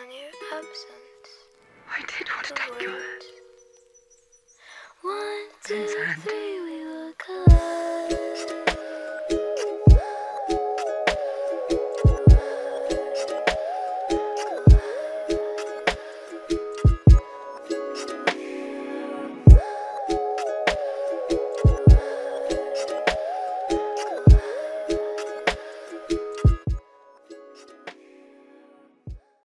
on your absence. I did want to take your hand. 1, 2, Vin's hand. 3,